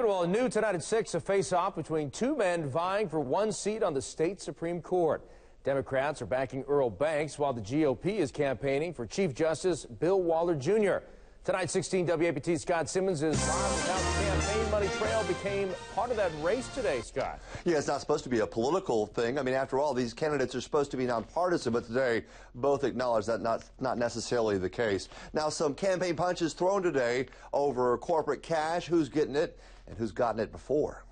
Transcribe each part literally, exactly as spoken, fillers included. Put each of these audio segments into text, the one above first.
happened? Well, new tonight at six, a face-off between two men vying for one seat on the state Supreme Court. Democrats are backing Earl Banks, while the G O P is campaigning for Chief Justice Bill Waller Junior Tonight, sixteen W A P T Scott Simmons is live with how the campaign money trail became part of that race today, Scott. Yeah, it's not supposed to be a political thing. I mean, after all, these candidates are supposed to be nonpartisan, but today both acknowledge that not, not necessarily the case. Now, some campaign punches thrown today over corporate cash, who's getting it, and who's gotten it before.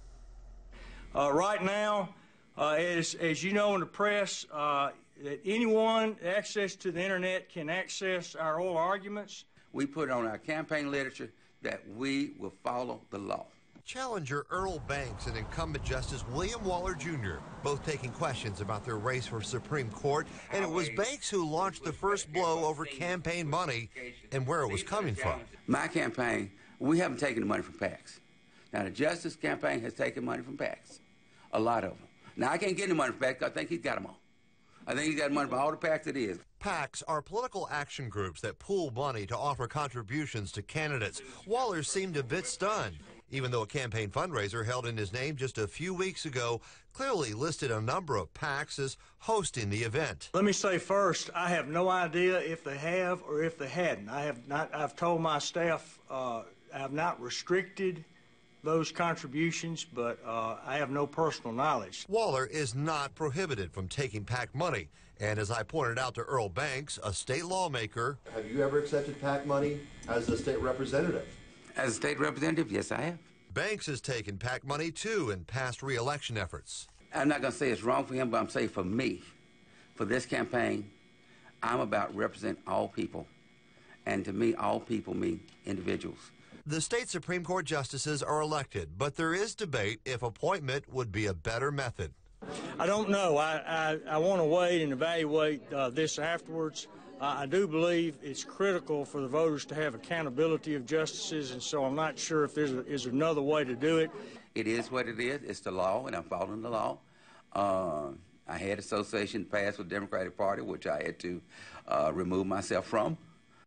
Uh, right now, uh, as, as you know in the press, uh, that anyone access to the internet can access our oral arguments. We put on our campaign literature that we will follow the law. Challenger Earl Banks and incumbent Justice William Waller Junior both taking questions about their race for Supreme Court, and it was Banks who launched the first blow over campaign money and where it was coming from. My campaign, we haven't taken the money from PACs. Now, the Justice campaign has taken money from PACs, a lot of them. Now, I can't get any money from PACs. I think he's got them all. I think he's got money from all the PACs it is. PACs are political action groups that pool money to offer contributions to candidates. Waller seemed a bit stunned, even though a campaign fundraiser held in his name just a few weeks ago clearly listed a number of PACs as hosting the event. Let me say first, I have no idea if they have or if they hadn't. I have not. I've told my staff uh, I have not restricted those contributions, but uh, I have no personal knowledge. Waller is not prohibited from taking PAC money, and as I pointed out to Earl Banks, a state lawmaker. Have you ever accepted PAC money as a state representative? As a state representative, yes, I have. Banks has taken PAC money, too, in past re-election efforts. I'm not going to say it's wrong for him, but I'm saying for me, for this campaign, I'm about representing all people, and to me, all people mean individuals. The state Supreme Court justices are elected, but there is debate if appointment would be a better method. I don't know. I, I, I want to wait and evaluate uh, this afterwards. Uh, I do believe it's critical for the voters to have accountability of justices, and so I'm not sure if there's a, is another way to do it. It is what it is. It's the law, and I'm following the law. Uh, I had association passed with the Democratic Party, which I had to uh, remove myself from.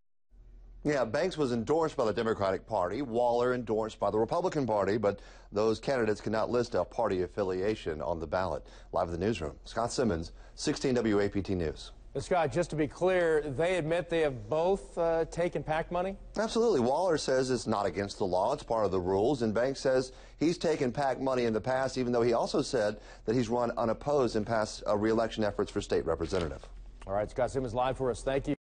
Yeah, Banks was endorsed by the Democratic Party, Waller endorsed by the Republican Party, but those candidates cannot list a party affiliation on the ballot. Live in the newsroom, Scott Simmons, sixteen W A P T News. Scott, just to be clear, they admit they have both uh, taken PAC money? Absolutely. Waller says it's not against the law. It's part of the rules. And Banks says he's taken PAC money in the past, even though he also said that he's run unopposed in past uh, re-election efforts for state representative. All right, Scott Simmons live for us. Thank you.